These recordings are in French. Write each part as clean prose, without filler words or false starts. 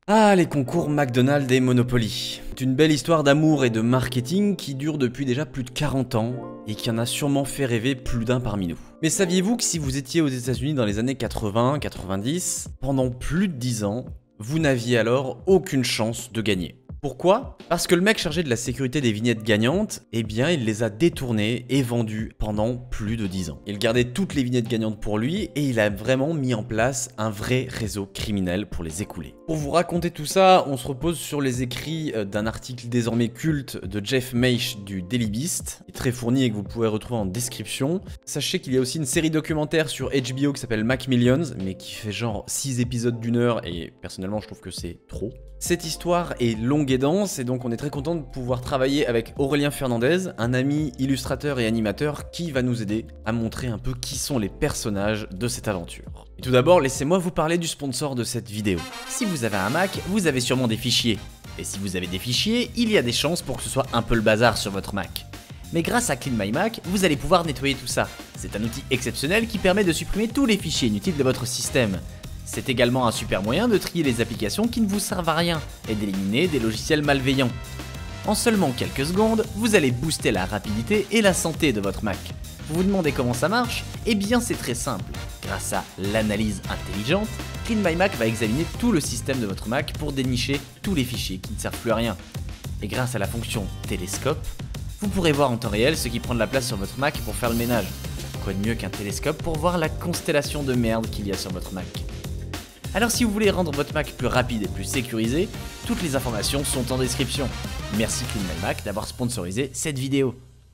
Ah, les concours McDonald's et Monopoly. C'est une belle histoire d'amour et de marketing qui dure depuis déjà plus de 40 ans et qui en a sûrement fait rêver plus d'un parmi nous. Mais saviez-vous que si vous étiez aux États-Unis dans les années 80-90, pendant plus de 10 ans, vous n'aviez alors aucune chance de gagner? Pourquoi? Parce que le mec chargé de la sécurité des vignettes gagnantes, eh bien il les a détournées et vendues pendant plus de 10 ans. Il gardait toutes les vignettes gagnantes pour lui et il a vraiment mis en place un vrai réseau criminel pour les écouler. Pour vous raconter tout ça, on se repose sur les écrits d'un article désormais culte de Jeff Meisch du Daily Beast, qui est très fourni et que vous pouvez retrouver en description. Sachez qu'il y a aussi une série documentaire sur HBO qui s'appelle Mac Millions, mais qui fait genre 6 épisodes d'1 heure et personnellement je trouve que c'est trop. Cette histoire est longue et dense et donc on est très content de pouvoir travailler avec Aurélien Fernandez, un ami illustrateur et animateur qui va nous aider à montrer un peu qui sont les personnages de cette aventure. Et tout d'abord, laissez-moi vous parler du sponsor de cette vidéo. Si vous avez un Mac, vous avez sûrement des fichiers. Et si vous avez des fichiers, il y a des chances pour que ce soit un peu le bazar sur votre Mac. Mais grâce à Clean My Mac, vous allez pouvoir nettoyer tout ça. C'est un outil exceptionnel qui permet de supprimer tous les fichiers inutiles de votre système. C'est également un super moyen de trier les applications qui ne vous servent à rien et d'éliminer des logiciels malveillants. En seulement quelques secondes, vous allez booster la rapidité et la santé de votre Mac. Vous vous demandez comment ça marche? Eh bien c'est très simple. Grâce à l'analyse intelligente, Clean My Mac va examiner tout le système de votre Mac pour dénicher tous les fichiers qui ne servent plus à rien. Et grâce à la fonction télescope, vous pourrez voir en temps réel ce qui prend de la place sur votre Mac pour faire le ménage. Quoi de mieux qu'un télescope pour voir la constellation de merde qu'il y a sur votre Mac? Alors si vous voulez rendre votre Mac plus rapide et plus sécurisé, toutes les informations sont en description. Merci Clean My Mac d'avoir sponsorisé cette vidéo.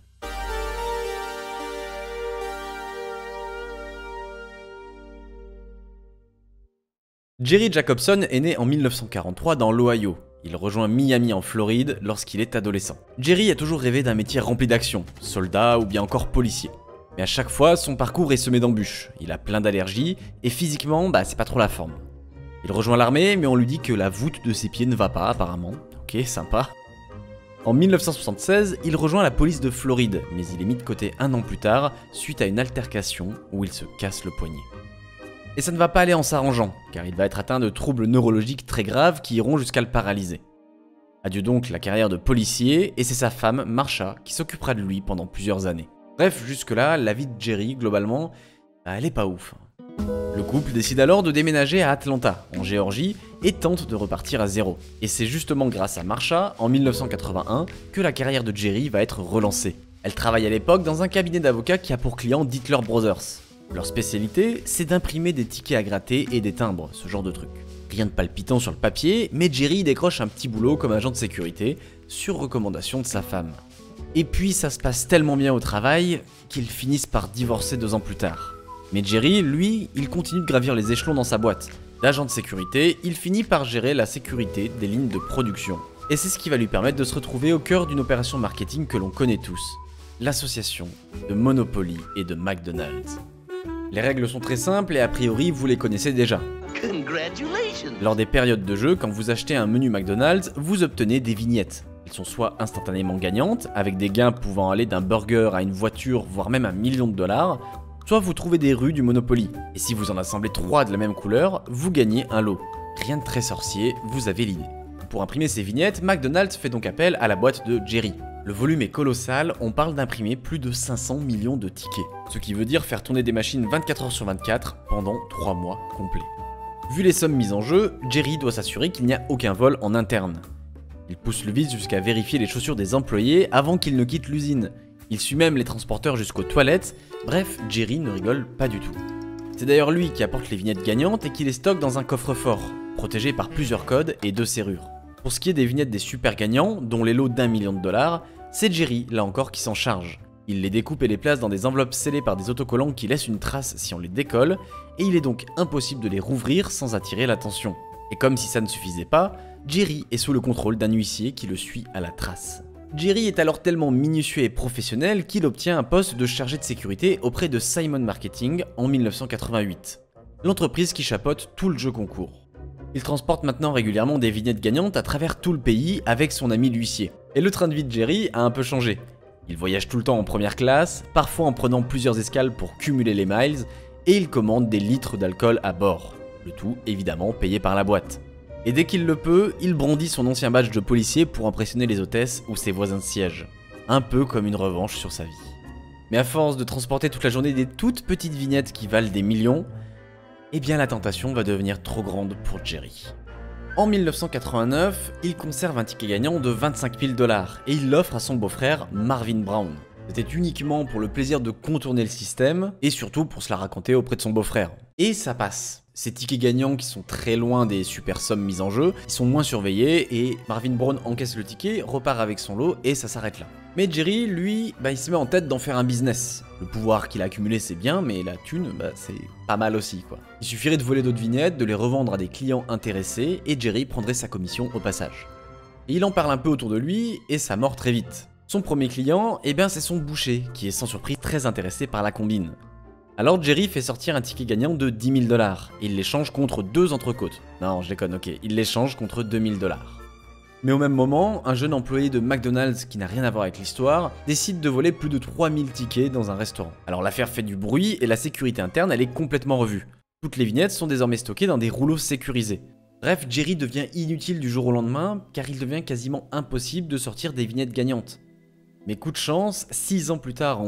Jerry Jacobson est né en 1943 dans l'Ohio. Il rejoint Miami en Floride lorsqu'il est adolescent. Jerry a toujours rêvé d'un métier rempli d'action, soldat ou bien encore policier. Mais à chaque fois, son parcours est semé d'embûches. Il a plein d'allergies et physiquement, c'est pas trop la forme. Il rejoint l'armée, mais on lui dit que la voûte de ses pieds ne va pas apparemment. Ok, sympa. En 1976, il rejoint la police de Floride, mais il est mis de côté un an plus tard, suite à une altercation où il se casse le poignet. Et ça ne va pas aller en s'arrangeant, car il va être atteint de troubles neurologiques très graves qui iront jusqu'à le paralyser. Adieu donc la carrière de policier, et c'est sa femme, Marsha, qui s'occupera de lui pendant plusieurs années. Bref, jusque-là, la vie de Jerry, globalement, elle est pas ouf. Le couple décide alors de déménager à Atlanta, en Géorgie, et tente de repartir à zéro. Et c'est justement grâce à Marsha, en 1981, que la carrière de Jerry va être relancée. Elle travaille à l'époque dans un cabinet d'avocats qui a pour client Dittler Brothers. Leur spécialité, c'est d'imprimer des tickets à gratter et des timbres, ce genre de truc. Rien de palpitant sur le papier, mais Jerry décroche un petit boulot comme agent de sécurité, sur recommandation de sa femme. Et puis ça se passe tellement bien au travail, qu'ils finissent par divorcer 2 ans plus tard. Mais Jerry, lui, il continue de gravir les échelons dans sa boîte. D'agent de sécurité, il finit par gérer la sécurité des lignes de production. Et c'est ce qui va lui permettre de se retrouver au cœur d'une opération marketing que l'on connaît tous, l'association de Monopoly et de McDonald's. Les règles sont très simples et a priori vous les connaissez déjà. Lors des périodes de jeu, quand vous achetez un menu McDonald's, vous obtenez des vignettes. Elles sont soit instantanément gagnantes, avec des gains pouvant aller d'un burger à une voiture, voire même $1 million, soit vous trouvez des rues du Monopoly. Et si vous en assemblez 3 de la même couleur, vous gagnez un lot. Rien de très sorcier, vous avez l'idée. Pour imprimer ces vignettes, McDonald's fait donc appel à la boîte de Jerry. Le volume est colossal, on parle d'imprimer plus de 500 millions de tickets. Ce qui veut dire faire tourner des machines 24 heures sur 24 pendant 3 mois complets. Vu les sommes mises en jeu, Jerry doit s'assurer qu'il n'y a aucun vol en interne. Il pousse le vice jusqu'à vérifier les chaussures des employés avant qu'ils ne quittent l'usine. Il suit même les transporteurs jusqu'aux toilettes, bref, Jerry ne rigole pas du tout. C'est d'ailleurs lui qui apporte les vignettes gagnantes et qui les stocke dans un coffre-fort, protégé par plusieurs codes et 2 serrures. Pour ce qui est des vignettes des super gagnants, dont les lots d'1 million $, c'est Jerry, là encore, qui s'en charge. Il les découpe et les place dans des enveloppes scellées par des autocollants qui laissent une trace si on les décolle, et il est donc impossible de les rouvrir sans attirer l'attention. Et comme si ça ne suffisait pas, Jerry est sous le contrôle d'un huissier qui le suit à la trace. Jerry est alors tellement minutieux et professionnel qu'il obtient un poste de chargé de sécurité auprès de Simon Marketing en 1988, l'entreprise qui chapeaute tout le jeu concours. Il transporte maintenant régulièrement des vignettes gagnantes à travers tout le pays avec son ami l'huissier. Et le train de vie de Jerry a un peu changé. Il voyage tout le temps en première classe, parfois en prenant plusieurs escales pour cumuler les miles, et il commande des litres d'alcool à bord. Le tout évidemment payé par la boîte. Et dès qu'il le peut, il brandit son ancien badge de policier pour impressionner les hôtesses ou ses voisins de siège. Un peu comme une revanche sur sa vie. Mais à force de transporter toute la journée des toutes petites vignettes qui valent des millions, eh bien la tentation va devenir trop grande pour Jerry. En 1989, il conserve un ticket gagnant de 25 000 $ et il l'offre à son beau-frère Marvin Brown. C'était uniquement pour le plaisir de contourner le système et surtout pour se la raconter auprès de son beau-frère. Et ça passe. Ces tickets gagnants qui sont très loin des super sommes mises en jeu, ils sont moins surveillés et Marvin Brown encaisse le ticket, repart avec son lot et ça s'arrête là. Mais Jerry, lui, il se met en tête d'en faire un business. Le pouvoir qu'il a accumulé c'est bien, mais la thune, c'est pas mal aussi quoi. Il suffirait de voler d'autres vignettes, de les revendre à des clients intéressés et Jerry prendrait sa commission au passage. Et il en parle un peu autour de lui et ça mord très vite. Son premier client, c'est son boucher, qui est sans surprise très intéressé par la combine. Alors Jerry fait sortir un ticket gagnant de 10 000 $ et il l'échange contre 2 entrecôtes. Non, je déconne, ok, il l'échange contre 2 000 $. Mais au même moment, un jeune employé de McDonald's qui n'a rien à voir avec l'histoire décide de voler plus de 3000 tickets dans un restaurant. Alors l'affaire fait du bruit et la sécurité interne elle est complètement revue. Toutes les vignettes sont désormais stockées dans des rouleaux sécurisés. Bref, Jerry devient inutile du jour au lendemain car il devient quasiment impossible de sortir des vignettes gagnantes. Mais coup de chance, 6 ans plus tard en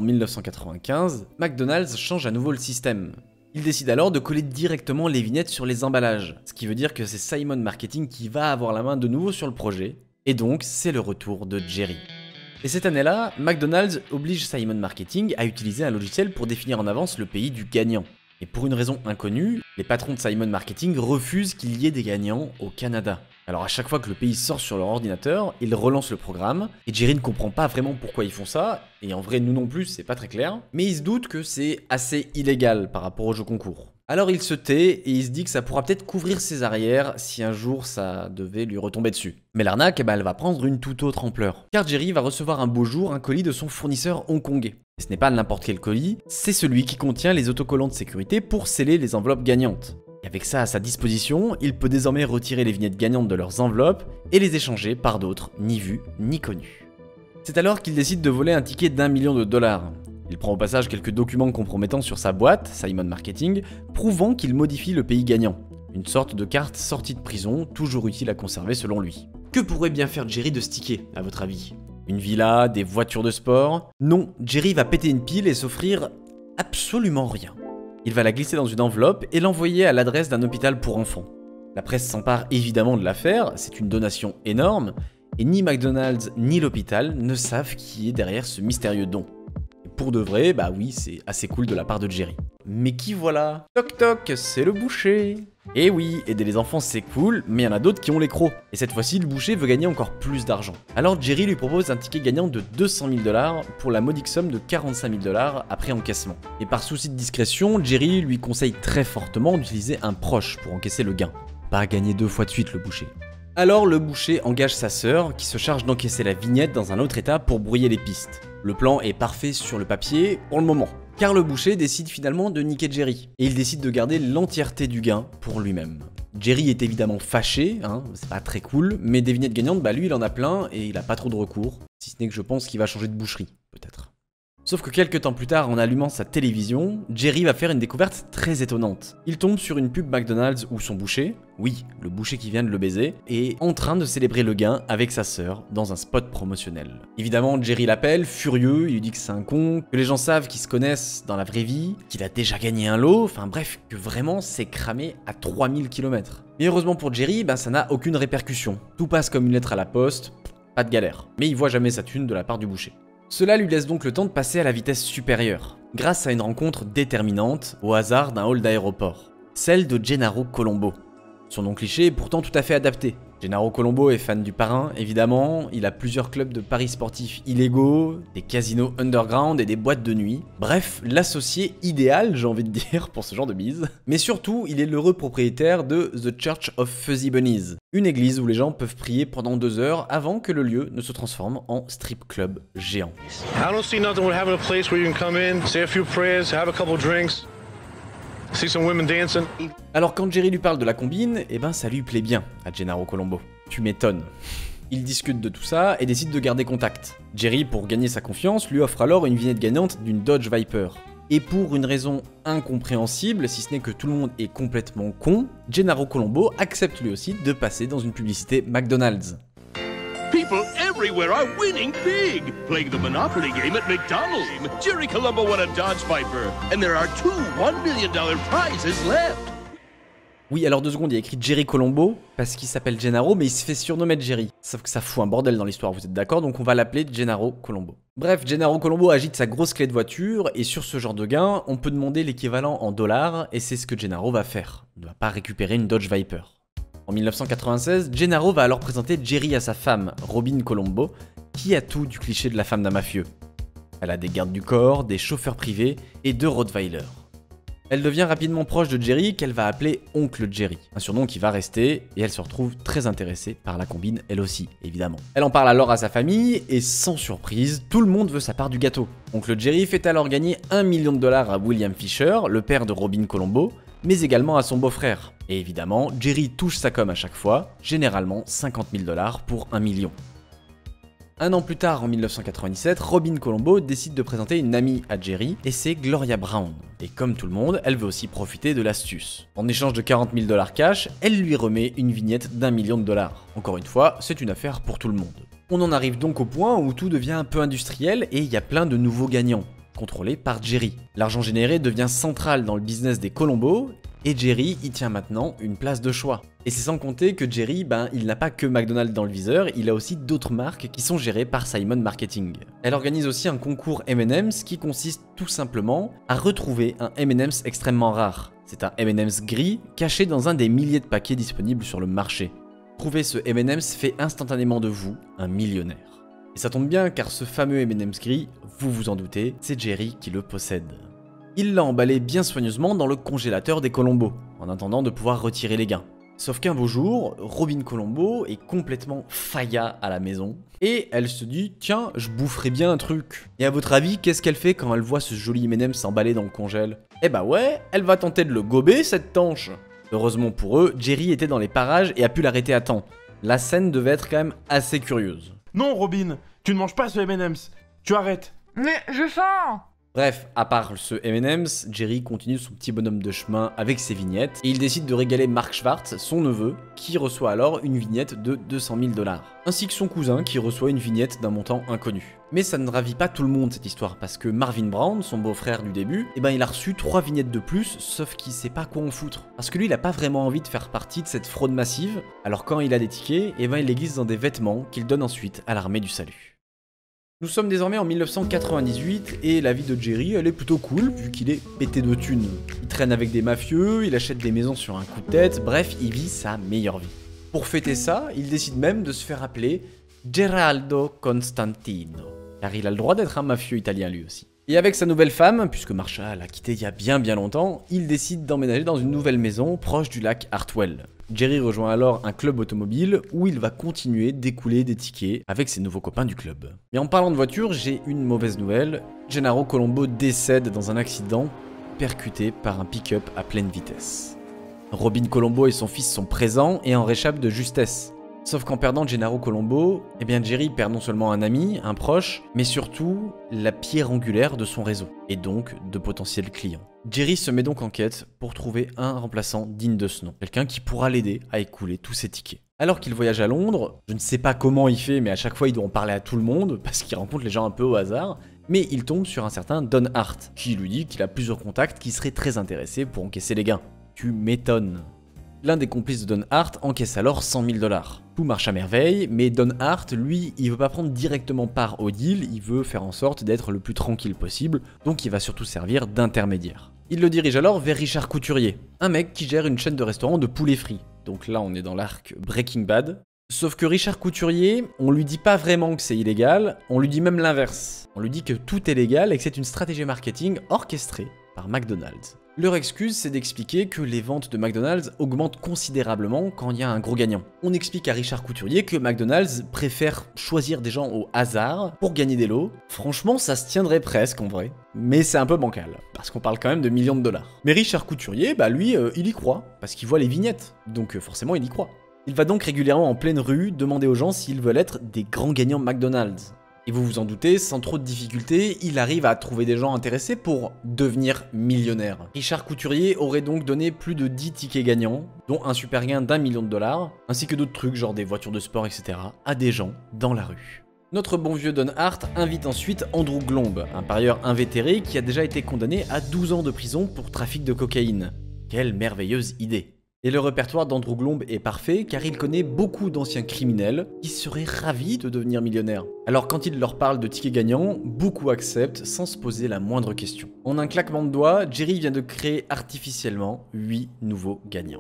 1995, McDonald's change à nouveau le système. Il décide alors de coller directement les vignettes sur les emballages, ce qui veut dire que c'est Simon Marketing qui va avoir la main de nouveau sur le projet, et donc c'est le retour de Jerry. Et cette année-là, McDonald's oblige Simon Marketing à utiliser un logiciel pour définir en avance le pays du gagnant. Et pour une raison inconnue, les patrons de Simon Marketing refusent qu'il y ait des gagnants au Canada. Alors à chaque fois que le pays sort sur leur ordinateur, ils relancent le programme, et Jerry ne comprend pas vraiment pourquoi ils font ça, et en vrai nous non plus, c'est pas très clair, mais il se doute que c'est assez illégal par rapport au jeu concours. Alors il se tait, et il se dit que ça pourra peut-être couvrir ses arrières si un jour ça devait lui retomber dessus. Mais l'arnaque, elle va prendre une toute autre ampleur. Car Jerry va recevoir un beau jour un colis de son fournisseur hongkongais. Et ce n'est pas n'importe quel colis, c'est celui qui contient les autocollants de sécurité pour sceller les enveloppes gagnantes. Et avec ça à sa disposition, il peut désormais retirer les vignettes gagnantes de leurs enveloppes et les échanger par d'autres, ni vus ni connus. C'est alors qu'il décide de voler un ticket d'1 million de $. Il prend au passage quelques documents compromettants sur sa boîte, Simon Marketing, prouvant qu'il modifie le pays gagnant. Une sorte de carte sortie de prison, toujours utile à conserver selon lui. Que pourrait bien faire Jerry de ce ticket, à votre avis? Une villa, des voitures de sport? Non, Jerry va péter une pile et s'offrir absolument rien. Il va la glisser dans une enveloppe et l'envoyer à l'adresse d'un hôpital pour enfants. La presse s'empare évidemment de l'affaire, c'est une donation énorme, et ni McDonald's ni l'hôpital ne savent qui est derrière ce mystérieux don. Et pour de vrai, oui, c'est assez cool de la part de Jerry. Mais qui voilà? Toc toc, c'est le boucher. Et oui, aider les enfants c'est cool, mais il y en a d'autres qui ont les crocs. Et cette fois-ci, le boucher veut gagner encore plus d'argent. Alors Jerry lui propose un ticket gagnant de 200 000 $ pour la modique somme de 45 000 $ après encaissement. Et par souci de discrétion, Jerry lui conseille très fortement d'utiliser un proche pour encaisser le gain. Pas gagner 2 fois de suite le boucher. Alors le boucher engage sa sœur qui se charge d'encaisser la vignette dans un autre état pour brouiller les pistes. Le plan est parfait sur le papier pour le moment. Car le boucher décide finalement de niquer Jerry, et il décide de garder l'entièreté du gain pour lui-même. Jerry est évidemment fâché, c'est pas très cool, mais des vignettes gagnantes, lui il en a plein et il a pas trop de recours, si ce n'est que je pense qu'il va changer de boucherie, peut-être. Sauf que quelques temps plus tard, en allumant sa télévision, Jerry va faire une découverte très étonnante. Il tombe sur une pub McDonald's où son boucher, oui, le boucher qui vient de le baiser, est en train de célébrer le gain avec sa sœur dans un spot promotionnel. Évidemment, Jerry l'appelle, furieux, il lui dit que c'est un con, que les gens savent qu'ils se connaissent dans la vraie vie, qu'il a déjà gagné un lot, enfin bref, que vraiment c'est cramé à 3000 km. Mais heureusement pour Jerry, ça n'a aucune répercussion. Tout passe comme une lettre à la poste, pas de galère. Mais il voit jamais sa thune de la part du boucher. Cela lui laisse donc le temps de passer à la vitesse supérieure, grâce à une rencontre déterminante au hasard d'un hall d'aéroport, celle de Gennaro Colombo. Son nom cliché est pourtant tout à fait adapté. Gennaro Colombo est fan du parrain, évidemment, il a plusieurs clubs de paris sportifs illégaux, des casinos underground et des boîtes de nuit. Bref, l'associé idéal, j'ai envie de dire, pour ce genre de bise. Mais surtout, il est l'heureux propriétaire de The Church of Fuzzy Bunnies, une église où les gens peuvent prier pendant 2 heures avant que le lieu ne se transforme en strip club géant. I don't see nothing with having a place where you can come in, say a few prayers, have a couple drinks. See some women dancing. Alors quand Jerry lui parle de la combine, ça lui plaît bien à Gennaro Colombo. Tu m'étonnes. Ils discutent de tout ça et décident de garder contact. Jerry, pour gagner sa confiance, lui offre alors une vignette gagnante d'une Dodge Viper. Et pour une raison incompréhensible, si ce n'est que tout le monde est complètement con, Gennaro Colombo accepte lui aussi de passer dans une publicité McDonald's. People everywhere are winning big, playing the Monopoly game at McDonald's. Jerry Colombo won a Dodge Viper, and there are 2 $1 million prizes left. Oui, alors 2 secondes, il y a écrit Jerry Colombo, parce qu'il s'appelle Gennaro, mais il se fait surnommer Jerry. Sauf que ça fout un bordel dans l'histoire, vous êtes d'accord? Donc on va l'appeler Gennaro Colombo. Bref, Gennaro Colombo agite sa grosse clé de voiture, et sur ce genre de gain, on peut demander l'équivalent en dollars, et c'est ce que Gennaro va faire. Il ne va pas récupérer une Dodge Viper. En 1996, Gennaro va alors présenter Jerry à sa femme, Robin Colombo, qui a tout du cliché de la femme d'un mafieux. Elle a des gardes du corps, des chauffeurs privés et 2 Rottweilers. Elle devient rapidement proche de Jerry qu'elle va appeler Oncle Jerry, un surnom qui va rester, et elle se retrouve très intéressée par la combine elle aussi, évidemment. Elle en parle alors à sa famille, et sans surprise, tout le monde veut sa part du gâteau. Oncle Jerry fait alors gagner $1 million à William Fisher, le père de Robin Colombo, mais également à son beau-frère. Et évidemment, Jerry touche sa com à chaque fois, généralement $50 000 pour 1 million. Un an plus tard, en 1997, Robin Colombo décide de présenter une amie à Jerry, et c'est Gloria Brown. Et comme tout le monde, elle veut aussi profiter de l'astuce. En échange de $40 000 cash, elle lui remet une vignette d'1 million. Encore une fois, c'est une affaire pour tout le monde. On en arrive donc au point où tout devient un peu industriel, et il y a plein de nouveaux gagnants, contrôlés par Jerry. L'argent généré devient central dans le business des Colombo, et Jerry y tient maintenant une place de choix. Et c'est sans compter que Jerry, il n'a pas que McDonald's dans le viseur, il a aussi d'autres marques qui sont gérées par Simon Marketing. Elle organise aussi un concours M&M's qui consiste tout simplement à retrouver un M&M's extrêmement rare. C'est un M&M's gris caché dans un des milliers de paquets disponibles sur le marché. Trouver ce M&M's fait instantanément de vous un millionnaire. Et ça tombe bien car ce fameux M&M's gris, vous vous en doutez, c'est Jerry qui le possède. Il l'a emballé bien soigneusement dans le congélateur des Colombo, en attendant de pouvoir retirer les gains. Sauf qu'un beau jour, Robin Colombo est complètement failla à la maison, et elle se dit « Tiens, je boufferais bien un truc ». Et à votre avis, qu'est-ce qu'elle fait quand elle voit ce joli M&M s'emballer dans le congèle? Eh bah ouais, elle va tenter de le gober cette tanche. Heureusement pour eux, Jerry était dans les parages et a pu l'arrêter à temps. La scène devait être quand même assez curieuse. Non, Robin, tu ne manges pas ce M&M's. Tu arrêtes. Mais je sens. Bref, à part ce M&M's, Jerry continue son petit bonhomme de chemin avec ses vignettes, et il décide de régaler Mark Schwartz, son neveu, qui reçoit alors une vignette de $200 000, ainsi que son cousin qui reçoit une vignette d'un montant inconnu. Mais ça ne ravit pas tout le monde cette histoire, parce que Marvin Brown, son beau-frère du début, il a reçu 3 vignettes de plus, sauf qu'il sait pas quoi en foutre. Parce que lui, il a pas vraiment envie de faire partie de cette fraude massive, alors quand il a des tickets, il les glisse dans des vêtements qu'il donne ensuite à l'armée du salut. Nous sommes désormais en 1998 et la vie de Jerry, elle est plutôt cool vu qu'il est pété de thunes. Il traîne avec des mafieux, il achète des maisons sur un coup de tête, bref, il vit sa meilleure vie. Pour fêter ça, il décide même de se faire appeler Geraldo Constantino, car il a le droit d'être un mafieux italien lui aussi. Et avec sa nouvelle femme, puisque Marsha l'a quitté il y a bien longtemps, il décide d'emménager dans une nouvelle maison proche du lac Hartwell. Jerry rejoint alors un club automobile où il va continuer d'écouler des tickets avec ses nouveaux copains du club. Mais en parlant de voiture, j'ai une mauvaise nouvelle. Gennaro Colombo décède dans un accident percuté par un pick-up à pleine vitesse. Robin Colombo et son fils sont présents et en réchappent de justesse. Sauf qu'en perdant Gennaro Colombo, Jerry perd non seulement un ami, un proche, mais surtout la pierre angulaire de son réseau, et donc de potentiels clients. Jerry se met donc en quête pour trouver un remplaçant digne de ce nom, quelqu'un qui pourra l'aider à écouler tous ses tickets. Alors qu'il voyage à Londres, je ne sais pas comment il fait, mais à chaque fois il doit en parler à tout le monde, parce qu'il rencontre les gens un peu au hasard, mais il tombe sur un certain Don Hart, qui lui dit qu'il a plusieurs contacts qui seraient très intéressés pour encaisser les gains. Tu m'étonnes. L'un des complices de Don Hart encaisse alors $100 000. Tout marche à merveille, mais Don Hart, lui, il veut pas prendre directement part au deal, il veut faire en sorte d'être le plus tranquille possible, donc il va surtout servir d'intermédiaire. Il le dirige alors vers Richard Couturier, un mec qui gère une chaîne de restaurants de poulet frit. Donc là, on est dans l'arc Breaking Bad. Sauf que Richard Couturier, on lui dit pas vraiment que c'est illégal, on lui dit même l'inverse. On lui dit que tout est légal et que c'est une stratégie marketing orchestrée par McDonald's. Leur excuse, c'est d'expliquer que les ventes de McDonald's augmentent considérablement quand il y a un gros gagnant. On explique à Richard Couturier que McDonald's préfère choisir des gens au hasard pour gagner des lots. Franchement, ça se tiendrait presque en vrai. Mais c'est un peu bancal, parce qu'on parle quand même de millions de dollars. Mais Richard Couturier, lui, il y croit, parce qu'il voit les vignettes. Donc forcément, il y croit. Il va donc régulièrement en pleine rue demander aux gens s'ils veulent être des grands gagnants McDonald's. Et vous vous en doutez, sans trop de difficultés, il arrive à trouver des gens intéressés pour devenir millionnaire. Richard Couturier aurait donc donné plus de 10 tickets gagnants, dont un super gain d'1 million de dollars, ainsi que d'autres trucs genre des voitures de sport, etc., à des gens dans la rue. Notre bon vieux Don Hart invite ensuite Andrew Glomb, un parieur invétéré qui a déjà été condamné à 12 ans de prison pour trafic de cocaïne. Quelle merveilleuse idée! Et le répertoire d'Andrew Glomb est parfait car il connaît beaucoup d'anciens criminels qui seraient ravis de devenir millionnaires. Alors quand il leur parle de tickets gagnants, beaucoup acceptent sans se poser la moindre question. En un claquement de doigts, Jerry vient de créer artificiellement 8 nouveaux gagnants.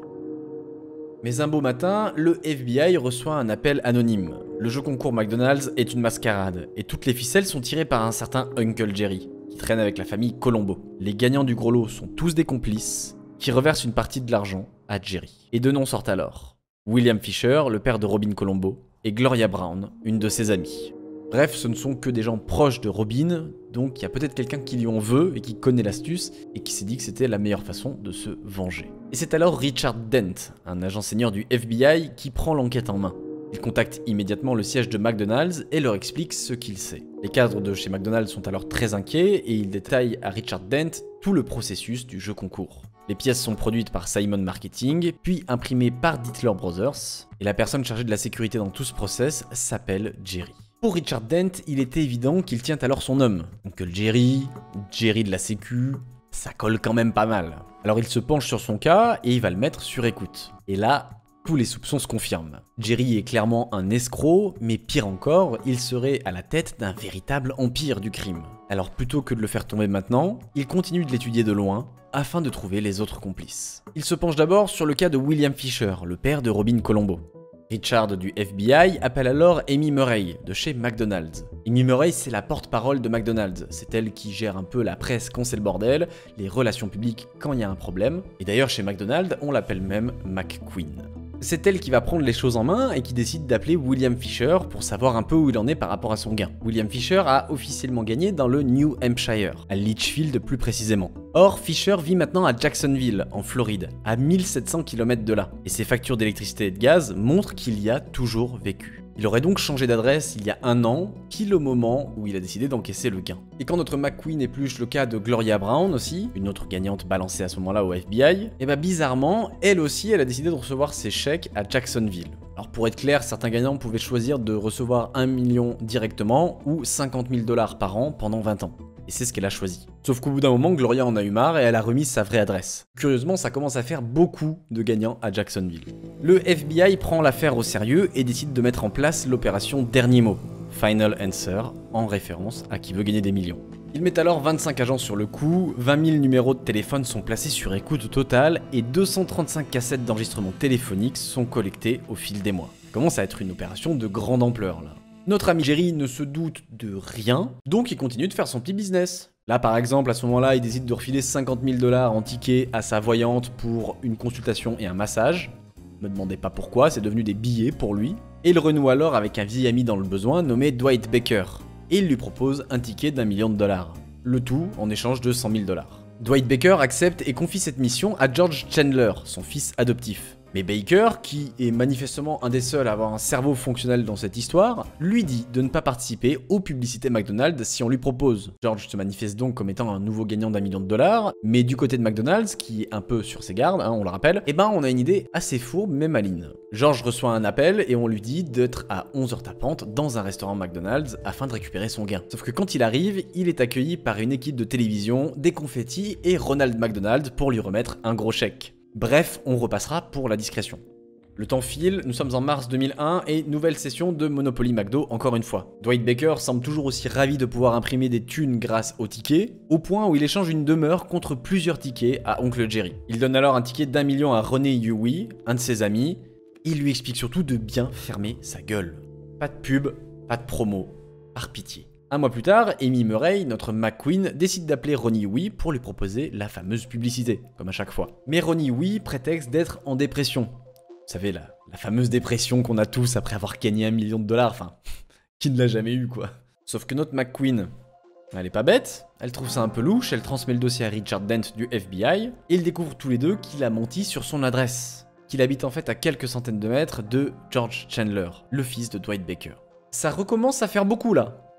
Mais un beau matin, le FBI reçoit un appel anonyme. Le jeu concours McDonald's est une mascarade, et toutes les ficelles sont tirées par un certain Uncle Jerry, qui traîne avec la famille Colombo. Les gagnants du gros lot sont tous des complices, qui reversent une partie de l'argent à Jerry. Et deux noms sortent alors. William Fisher, le père de Robin Colombo, et Gloria Brown, une de ses amies. Bref, ce ne sont que des gens proches de Robin, donc il y a peut-être quelqu'un qui lui en veut et qui connaît l'astuce et qui s'est dit que c'était la meilleure façon de se venger. Et c'est alors Richard Dent, un agent senior du FBI, qui prend l'enquête en main. Il contacte immédiatement le siège de McDonald's et leur explique ce qu'il sait. Les cadres de chez McDonald's sont alors très inquiets et ils détaillent à Richard Dent tout le processus du jeu concours. Les pièces sont produites par Simon Marketing, puis imprimées par Dittler Brothers, et la personne chargée de la sécurité dans tout ce process s'appelle Jerry. Pour Richard Dent, il était évident qu'il tient alors son homme. Donc Jerry de la sécu, ça colle quand même pas mal. Alors il se penche sur son cas et il va le mettre sur écoute. Et là, tous les soupçons se confirment. Jerry est clairement un escroc, mais pire encore, il serait à la tête d'un véritable empire du crime. Alors plutôt que de le faire tomber maintenant, il continue de l'étudier de loin, afin de trouver les autres complices. Il se penche d'abord sur le cas de William Fisher, le père de Robin Colombo. Richard du FBI appelle alors Amy Murray de chez McDonald's. Amy Murray, c'est la porte-parole de McDonald's. C'est elle qui gère un peu la presse quand c'est le bordel, les relations publiques quand il y a un problème. Et d'ailleurs, chez McDonald's, on l'appelle même McQueen. C'est elle qui va prendre les choses en main et qui décide d'appeler William Fisher pour savoir un peu où il en est par rapport à son gain. William Fisher a officiellement gagné dans le New Hampshire, à Litchfield plus précisément. Or, Fisher vit maintenant à Jacksonville, en Floride, à 1700 km de là. Et ses factures d'électricité et de gaz montrent qu'il y a toujours vécu. Il aurait donc changé d'adresse il y a un an, pile au moment où il a décidé d'encaisser le gain. Et quand notre McQueen épluche le cas de Gloria Brown aussi, une autre gagnante balancée à ce moment-là au FBI, et bah bizarrement, elle aussi, elle a décidé de recevoir ses chèques à Jacksonville. Alors pour être clair, certains gagnants pouvaient choisir de recevoir 1 million directement ou 50 000 $ par an pendant 20 ans. Et c'est ce qu'elle a choisi. Sauf qu'au bout d'un moment, Gloria en a eu marre et elle a remis sa vraie adresse. Curieusement, ça commence à faire beaucoup de gagnants à Jacksonville. Le FBI prend l'affaire au sérieux et décide de mettre en place l'opération Dernier Mot, Final Answer, en référence à qui veut gagner des millions. Il met alors 25 agents sur le coup, 20 000 numéros de téléphone sont placés sur écoute totale et 235 cassettes d'enregistrement téléphonique sont collectées au fil des mois. Ça commence à être une opération de grande ampleur là. Notre ami Jerry ne se doute de rien, donc il continue de faire son petit business. Là par exemple, à ce moment-là, il décide de refiler 50 000 $ en tickets à sa voyante pour une consultation et un massage. Me demandez pas pourquoi, c'est devenu des billets pour lui. Et il renoue alors avec un vieil ami dans le besoin nommé Dwight Baker. Et il lui propose un ticket d'1 million de $. Le tout en échange de 100 000 $. Dwight Baker accepte et confie cette mission à George Chandler, son fils adoptif. Mais Baker, qui est manifestement un des seuls à avoir un cerveau fonctionnel dans cette histoire, lui dit de ne pas participer aux publicités McDonald's si on lui propose. George se manifeste donc comme étant un nouveau gagnant d'1 million de $, mais du côté de McDonald's, qui est un peu sur ses gardes, on le rappelle, eh ben on a une idée assez fourbe mais maligne. George reçoit un appel et on lui dit d'être à 11h tapantes dans un restaurant McDonald's afin de récupérer son gain. Sauf que quand il arrive, il est accueilli par une équipe de télévision, des confettis et Ronald McDonald pour lui remettre un gros chèque. Bref, on repassera pour la discrétion. Le temps file, nous sommes en mars 2001 et nouvelle session de Monopoly McDo encore une fois. Dwight Baker semble toujours aussi ravi de pouvoir imprimer des thunes grâce aux tickets, au point où il échange une demeure contre plusieurs tickets à Oncle Jerry. Il donne alors un ticket d'1 million à Ronnie Huey, un de ses amis, et il lui explique surtout de bien fermer sa gueule. Pas de pub, pas de promo, par pitié. Un mois plus tard, Amy Murray, notre McQueen, décide d'appeler Ronnie Huey pour lui proposer la fameuse publicité, comme à chaque fois. Mais Ronnie Huey prétexte d'être en dépression. Vous savez, la fameuse dépression qu'on a tous après avoir gagné 1 million de $, enfin, qui ne l'a jamais eu quoi. Sauf que notre McQueen, elle est pas bête, elle trouve ça un peu louche, elle transmet le dossier à Richard Dent du FBI, et ils découvrent tous les deux qu'il a menti sur son adresse, qu'il habite en fait à quelques centaines de mètres de George Chandler, le fils de Dwight Baker. Ça recommence à faire beaucoup là.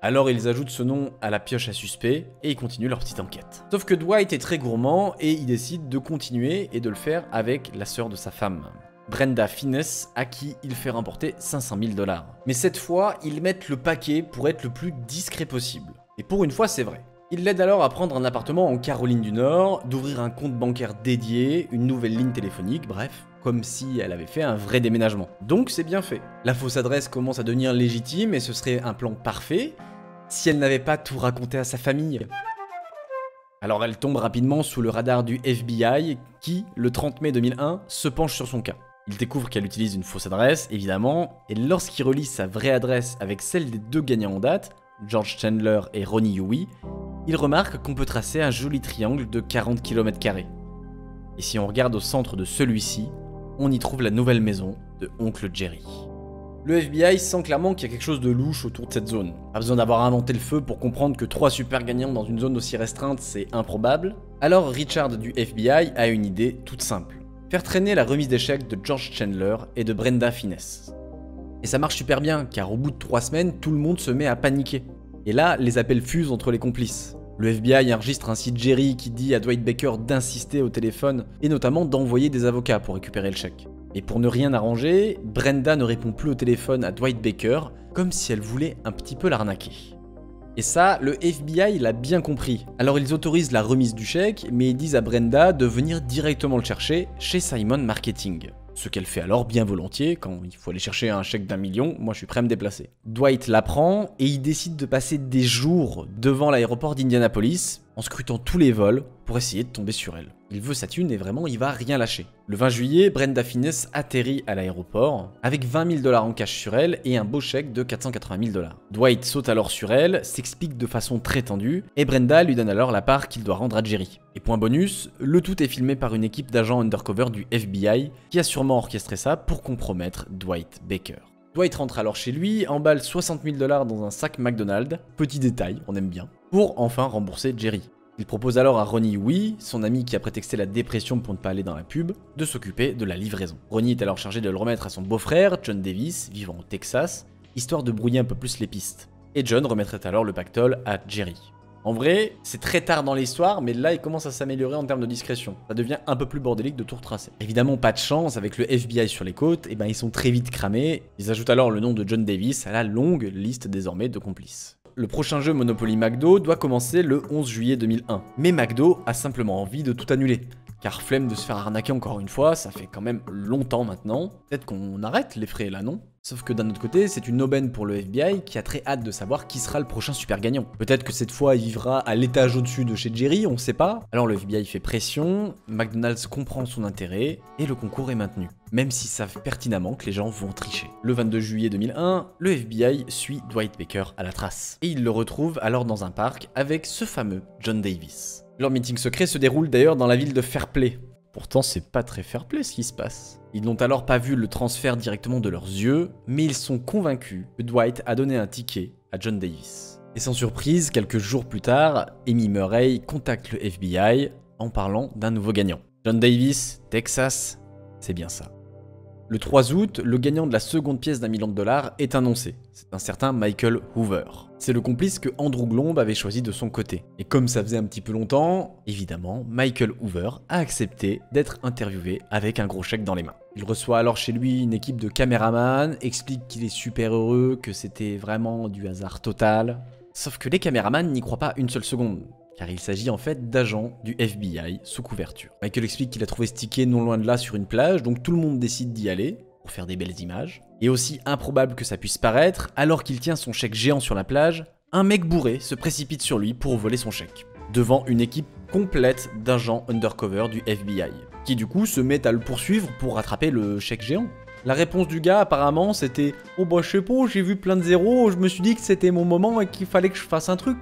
Alors ils ajoutent ce nom à la pioche à suspects et ils continuent leur petite enquête. Sauf que Dwight est très gourmand et il décide de continuer et de le faire avec la sœur de sa femme, Brenda Finesse, à qui il fait remporter 500 000 $. Mais cette fois, ils mettent le paquet pour être le plus discret possible. Et pour une fois, c'est vrai. Ils l'aident alors à prendre un appartement en Caroline du Nord, d'ouvrir un compte bancaire dédié, une nouvelle ligne téléphonique, bref, comme si elle avait fait un vrai déménagement. Donc c'est bien fait. La fausse adresse commence à devenir légitime et ce serait un plan parfait si elle n'avait pas tout raconté à sa famille. Alors elle tombe rapidement sous le radar du FBI qui, le 30 mai 2001, se penche sur son cas. Il découvre qu'elle utilise une fausse adresse, évidemment, et lorsqu'il relie sa vraie adresse avec celle des deux gagnants en date, George Chandler et Ronnie Huey, il remarque qu'on peut tracer un joli triangle de 40 km². Et si on regarde au centre de celui-ci, on y trouve la nouvelle maison de Oncle Jerry. Le FBI sent clairement qu'il y a quelque chose de louche autour de cette zone. Pas besoin d'avoir inventé le feu pour comprendre que 3 super gagnants dans une zone aussi restreinte, c'est improbable. Alors Richard du FBI a une idée toute simple. Faire traîner la remise d'échecs de George Chandler et de Brenda Finesse. Et ça marche super bien, car au bout de 3 semaines, tout le monde se met à paniquer. Et là, les appels fusent entre les complices. Le FBI enregistre ainsi Jerry qui dit à Dwight Baker d'insister au téléphone, et notamment d'envoyer des avocats pour récupérer le chèque. Et pour ne rien arranger, Brenda ne répond plus au téléphone à Dwight Baker, comme si elle voulait un petit peu l'arnaquer. Et ça, le FBI l'a bien compris. Alors ils autorisent la remise du chèque, mais ils disent à Brenda de venir directement le chercher chez Simon Marketing. Ce qu'elle fait alors bien volontiers, quand il faut aller chercher un chèque d'1 million, moi je suis prêt à me déplacer. Dwight l'apprend et il décide de passer des jours devant l'aéroport d'Indianapolis, en scrutant tous les vols pour essayer de tomber sur elle. Il veut sa thune et vraiment il va rien lâcher. Le 20 juillet, Brenda Finesse atterrit à l'aéroport avec 20 000 $ en cash sur elle et un beau chèque de 480 000 $. Dwight saute alors sur elle, s'explique de façon très tendue et Brenda lui donne alors la part qu'il doit rendre à Jerry. Et point bonus, le tout est filmé par une équipe d'agents undercover du FBI qui a sûrement orchestré ça pour compromettre Dwight Baker. Dwight rentre alors chez lui, emballe 60 000 $ dans un sac McDonald's, petit détail, on aime bien, pour enfin rembourser Jerry. Il propose alors à Ronnie Huey, son ami qui a prétexté la dépression pour ne pas aller dans la pub, de s'occuper de la livraison. Ronnie est alors chargé de le remettre à son beau-frère, John Davis, vivant au Texas, histoire de brouiller un peu plus les pistes. Et John remettrait alors le pactole à Jerry. En vrai, c'est très tard dans l'histoire, mais là il commence à s'améliorer en termes de discrétion. Ça devient un peu plus bordélique de tout retracer. Évidemment, pas de chance, avec le FBI sur les côtes, et ben ils sont très vite cramés. Ils ajoutent alors le nom de John Davis à la longue liste désormais de complices. Le prochain jeu Monopoly McDo doit commencer le 11 juillet 2001. Mais McDo a simplement envie de tout annuler. Car flemme de se faire arnaquer encore une fois, ça fait quand même longtemps maintenant. Peut-être qu'on arrête les frais là, non ? Sauf que d'un autre côté, c'est une aubaine pour le FBI qui a très hâte de savoir qui sera le prochain super gagnant. Peut-être que cette fois il vivra à l'étage au-dessus de chez Jerry, on sait pas. Alors le FBI fait pression, McDonald's comprend son intérêt et le concours est maintenu. Même s'ils savent pertinemment que les gens vont tricher. Le 22 juillet 2001, le FBI suit Dwight Baker à la trace. Et il le retrouve alors dans un parc avec ce fameux John Davis. Leur meeting secret se déroule d'ailleurs dans la ville de Fairplay. Pourtant, c'est pas très fair-play ce qui se passe. Ils n'ont alors pas vu le transfert directement de leurs yeux, mais ils sont convaincus que Dwight a donné un ticket à John Davis. Et sans surprise, quelques jours plus tard, Amy Murray contacte le FBI en parlant d'un nouveau gagnant. John Davis, Texas, c'est bien ça. Le 3 août, le gagnant de la seconde pièce d'1 million de dollars est annoncé. C'est un certain Michael Hoover. C'est le complice que Andrew Glomb avait choisi de son côté. Et comme ça faisait un petit peu longtemps, évidemment, Michael Hoover a accepté d'être interviewé avec un gros chèque dans les mains. Il reçoit alors chez lui une équipe de caméramans, explique qu'il est super heureux, que c'était vraiment du hasard total. Sauf que les caméramans n'y croient pas une seule seconde. Car il s'agit en fait d'agents du FBI sous couverture. Michael explique qu'il a trouvé ce ticket non loin de là sur une plage, donc tout le monde décide d'y aller, pour faire des belles images. Et aussi improbable que ça puisse paraître, alors qu'il tient son chèque géant sur la plage, un mec bourré se précipite sur lui pour voler son chèque. Devant une équipe complète d'agents undercover du FBI, qui du coup se mettent à le poursuivre pour rattraper le chèque géant. La réponse du gars apparemment c'était « Oh bah je sais pas, j'ai vu plein de zéros, je me suis dit que c'était mon moment et qu'il fallait que je fasse un truc ».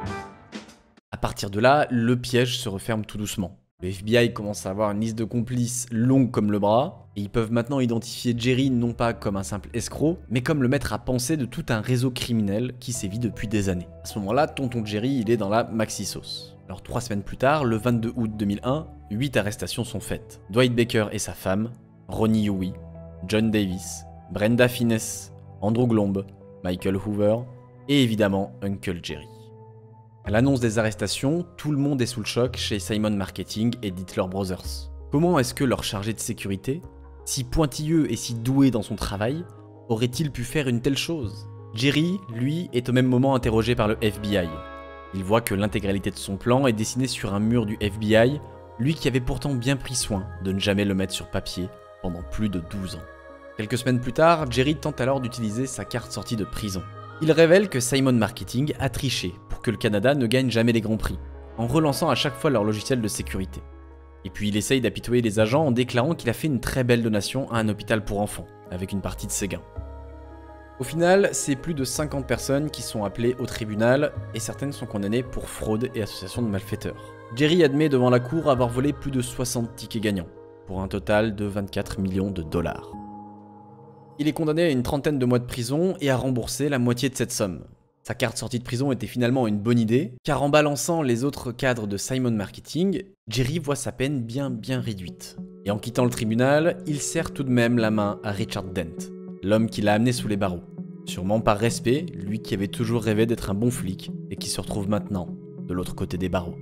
À partir de là, le piège se referme tout doucement. Le FBI commence à avoir une liste de complices longue comme le bras, et ils peuvent maintenant identifier Jerry non pas comme un simple escroc, mais comme le maître à penser de tout un réseau criminel qui sévit depuis des années. À ce moment-là, tonton Jerry, il est dans la maxi sauce. Alors 3 semaines plus tard, le 22 août 2001, 8 arrestations sont faites. Dwight Baker et sa femme, Ronnie Huey, John Davis, Brenda Finesse, Andrew Glomb, Michael Hoover, et évidemment Uncle Jerry. À l'annonce des arrestations, tout le monde est sous le choc chez Simon Marketing et Dietler Brothers. Comment est-ce que leur chargé de sécurité, si pointilleux et si doué dans son travail, aurait-il pu faire une telle chose? Jerry, lui, est au même moment interrogé par le FBI. Il voit que l'intégralité de son plan est dessinée sur un mur du FBI, lui qui avait pourtant bien pris soin de ne jamais le mettre sur papier pendant plus de 12 ans. Quelques semaines plus tard, Jerry tente alors d'utiliser sa carte sortie de prison. Il révèle que Simon Marketing a triché pour que le Canada ne gagne jamais les grands prix, en relançant à chaque fois leur logiciel de sécurité. Et puis il essaye d'apitoyer les agents en déclarant qu'il a fait une très belle donation à un hôpital pour enfants, avec une partie de ses gains. Au final, c'est plus de 50 personnes qui sont appelées au tribunal, et certaines sont condamnées pour fraude et association de malfaiteurs. Jerry admet devant la cour avoir volé plus de 60 tickets gagnants, pour un total de 24 millions de dollars. Il est condamné à une trentaine de mois de prison et à rembourser la moitié de cette somme. Sa carte sortie de prison était finalement une bonne idée, car en balançant les autres cadres de Simon Marketing, Jerry voit sa peine bien réduite. Et en quittant le tribunal, il serre tout de même la main à Richard Dent, l'homme qui l'a amené sous les barreaux. Sûrement par respect, lui qui avait toujours rêvé d'être un bon flic et qui se retrouve maintenant de l'autre côté des barreaux.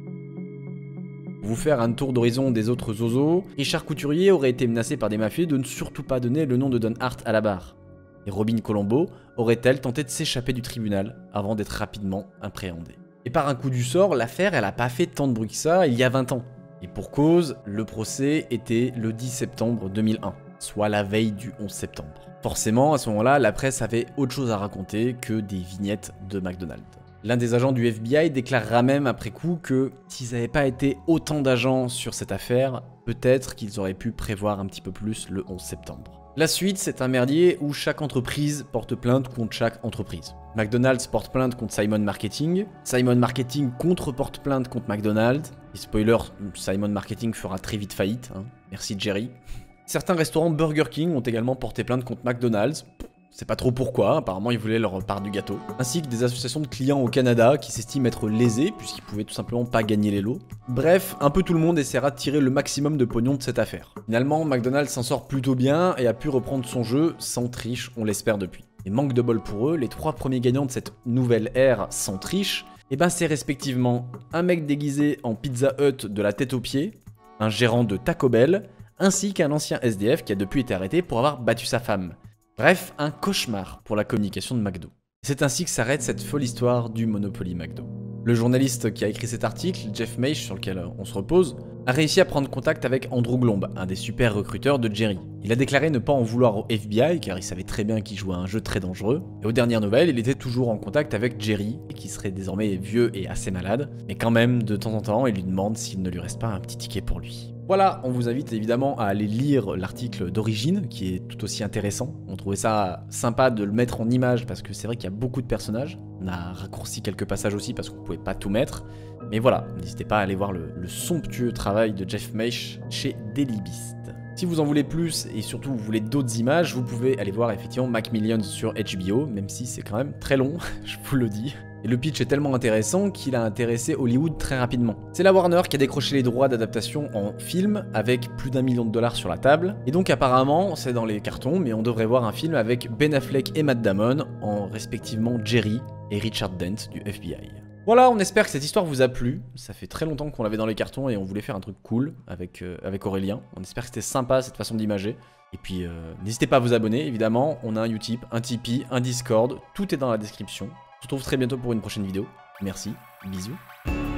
Pour vous faire un tour d'horizon des autres zozos, Richard Couturier aurait été menacé par des mafieux de ne surtout pas donner le nom de Don Hart à la barre. Et Robin Colombo aurait-elle tenté de s'échapper du tribunal avant d'être rapidement appréhendée. Et par un coup du sort, l'affaire elle a pas fait tant de bruit que ça il y a 20 ans. Et pour cause, le procès était le 10 septembre 2001, soit la veille du 11 septembre. Forcément, à ce moment-là, la presse avait autre chose à raconter que des vignettes de McDonald's. L'un des agents du FBI déclarera même après coup que s'ils n'avaient pas été autant d'agents sur cette affaire, peut-être qu'ils auraient pu prévoir un petit peu plus le 11 septembre. La suite, c'est un merdier où chaque entreprise porte plainte contre chaque entreprise. McDonald's porte plainte contre Simon Marketing, Simon Marketing contre-porte plainte contre McDonald's, et spoiler, Simon Marketing fera très vite faillite, hein. Merci Jerry. Certains restaurants Burger King ont également porté plainte contre McDonald's. C'est pas trop pourquoi, apparemment ils voulaient leur part du gâteau. Ainsi que des associations de clients au Canada qui s'estiment être lésés puisqu'ils pouvaient tout simplement pas gagner les lots. Bref, un peu tout le monde essaiera de tirer le maximum de pognon de cette affaire. Finalement, McDonald's s'en sort plutôt bien et a pu reprendre son jeu sans triche, on l'espère depuis. Et manque de bol pour eux, les 3 premiers gagnants de cette nouvelle ère sans triche, et ben c'est respectivement un mec déguisé en Pizza Hut de la tête aux pieds, un gérant de Taco Bell, ainsi qu'un ancien SDF qui a depuis été arrêté pour avoir battu sa femme. Bref, un cauchemar pour la communication de McDo. C'est ainsi que s'arrête cette folle histoire du Monopoly McDo. Le journaliste qui a écrit cet article, Jeff Meish, sur lequel on se repose, a réussi à prendre contact avec Andrew Glomb, un des super recruteurs de Jerry. Il a déclaré ne pas en vouloir au FBI car il savait très bien qu'il jouait à un jeu très dangereux. Et aux dernières nouvelles, il était toujours en contact avec Jerry, qui serait désormais vieux et assez malade. Mais quand même, de temps en temps, il lui demande s'il ne lui reste pas un petit ticket pour lui. Voilà, on vous invite évidemment à aller lire l'article d'origine, qui est tout aussi intéressant. On trouvait ça sympa de le mettre en image, parce que c'est vrai qu'il y a beaucoup de personnages. On a raccourci quelques passages aussi, parce qu'on ne pouvait pas tout mettre. Mais voilà, n'hésitez pas à aller voir le somptueux travail de Jeff Meish chez Daily Beast. Si vous en voulez plus, et surtout vous voulez d'autres images, vous pouvez aller voir effectivement Macmillions sur HBO, même si c'est quand même très long, je vous le dis. Et le pitch est tellement intéressant qu'il a intéressé Hollywood très rapidement. C'est la Warner qui a décroché les droits d'adaptation en film avec plus d'1 million de dollars sur la table. Et donc apparemment, c'est dans les cartons, mais on devrait voir un film avec Ben Affleck et Matt Damon en respectivement Jerry et Richard Dent du FBI. Voilà, on espère que cette histoire vous a plu. Ça fait très longtemps qu'on l'avait dans les cartons et on voulait faire un truc cool avec Aurélien. On espère que c'était sympa cette façon d'imager. Et puis n'hésitez pas à vous abonner, évidemment. On a un Utip, un Tipeee, un Discord. Tout est dans la description. On se retrouve très bientôt pour une prochaine vidéo. Merci, bisous.